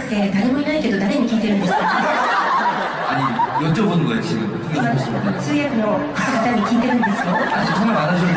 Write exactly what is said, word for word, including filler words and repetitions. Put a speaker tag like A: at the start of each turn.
A: えー、誰もいないけど誰に聞いてるんですか？
B: 아니 여쭤보는 거예요 지금.
A: 今通訳の方に聞いてるんですよ。
B: 아직 통화 안 하셨